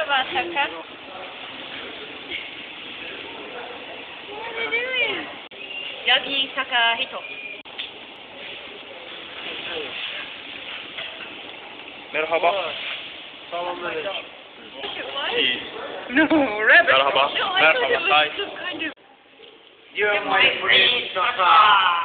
Merhaba Saka. What are you doing? 여기 Takahito. Merhaba. No, rabbit. Merhaba. No, I Merhaba. thought it was Hi. some kind of... You're my friend, Saka.